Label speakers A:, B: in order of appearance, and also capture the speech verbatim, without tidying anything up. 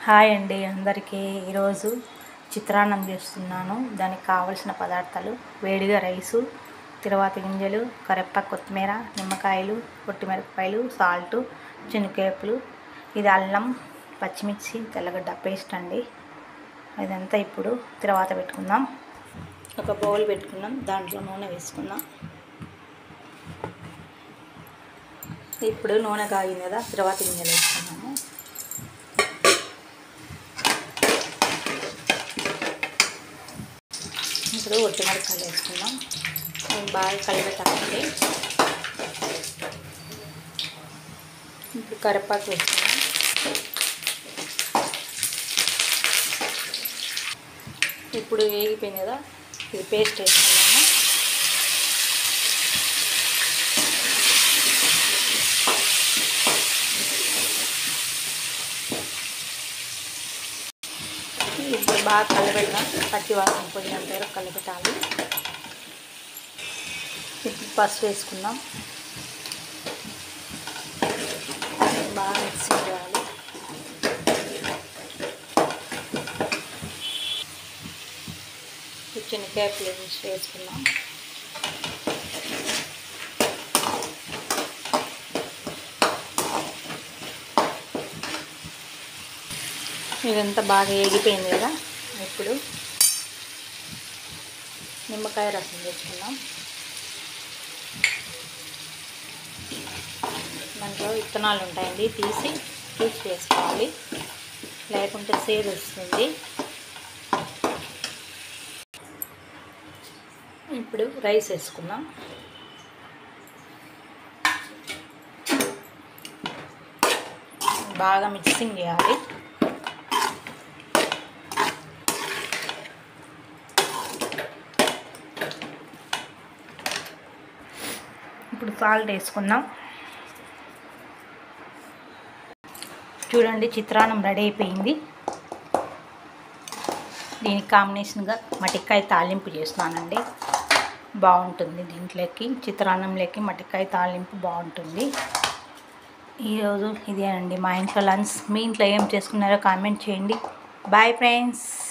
A: Hi అండి అందరికీ. ఈరోజు చిత్రాన్నం చేస్తున్నాను. దానికి కావలసిన పదార్థాలు వేడిగా రైసు, తిరువాత గింజలు, కరివేపాకు, కొత్తిమీర, నిమ్మకాయలు, పొట్టిమిరపకాయలు, సాల్టు, శనగపప్పులు, ఇది అల్లం, పచ్చిమిర్చి, తెల్లగడ్డ పేస్ట్ అండి. ఇదంతా ఇప్పుడు తిరువాత పెట్టుకుందాం. ఒక బౌల్ పెట్టుకుందాం, దాంట్లో నూనె వేసుకుందాం. ఇప్పుడు నూనె కాగింది కదా, తిరువాత గింజలు వేసుకున్నాము. ఇప్పుడు ఒట్టిమిరపకాయలు వేసుకుందాం. బాగా కలిపెట్టాలండి. ఇప్పుడు కరివేపాకు వేసుకుందాం. ఇప్పుడు వేగిపోయింది కదా, ఇది పేస్ట్ వేసుకున్నాము. ఇప్పుడు బాగా కలిపెడదాం. పచ్చి వాసన పోయినంత వరకు కలిపెట్టాలి. ఇప్పుడు పసుపు వేసుకుందాం. బాగా మిక్స్ చేయాలి. శనగకాయలు వేసుకుందాం. ఇదంతా బాగా వేగిపోయింది కదా, ఇప్పుడు నిమ్మకాయ రసం వేసుకుందాం. దాంట్లో విత్తనాలు ఉంటాయండి, తీసి తీసి వేసుకోవాలి, లేకుంటే సేదు వస్తుంది. ఇప్పుడు రైస్ వేసుకుందాం. బాగా మిక్సింగ్ చేయాలి. ఇప్పుడు సాల్ట్ వేసుకుందాం. చూడండి, చిత్రాన్నం రెడీ అయిపోయింది. దీనికి కాంబినేషన్గా మటికాయ తాలింపు చేస్తున్నానండి. బాగుంటుంది. దీంట్లోకి చిత్రాన్నంలోకి మటికాయ తాలింపు బాగుంటుంది. ఈరోజు ఇదేనండి మా ఇంట్లో లంచ్. మీ ఇంట్లో ఏం చేసుకున్నారో కామెంట్ చేయండి. Bye friends.